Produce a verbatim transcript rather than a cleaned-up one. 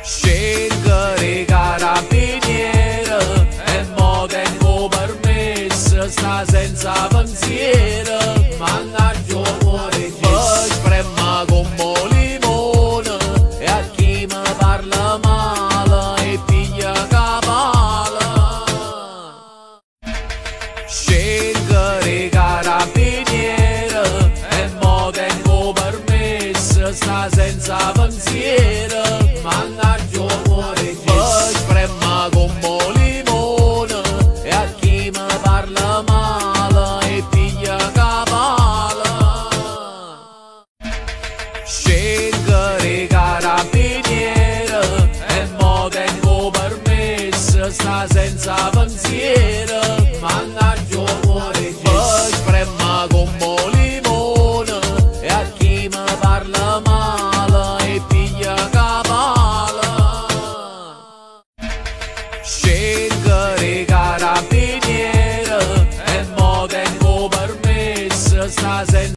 Scelgere carabiniere e mo tengo permesso, sta senza pensiero, mannaggia il cuore, poi spremma come limone e a chi mi parla male e piglia capala. Scelgere carabiniere e mo tengo permesso, sta senza pensiero, mannaggia il cuore, poi spremma come limone e a chi mi parla male e piglia capala. Scelgere carabiniere e mo tengo permesso, sta senza pensiero, mannaggia il cuore, poi spremma come limone e a chi mi parla male e piglia capala. Scelgere carabiniere e mo tengo permesso, sta senza